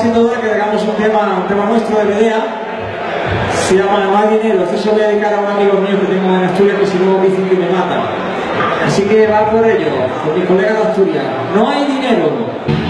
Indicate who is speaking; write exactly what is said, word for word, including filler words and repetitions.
Speaker 1: siendo hora que hagamos un tema, un tema nuestro de MEDEA. Se llama No hay dinero. Esto se lo voy a dedicar a un amigo mío que tengo en Asturias, que si no dicen que me matan. Así que va por ello, con mis colegas de Asturias. No hay dinero.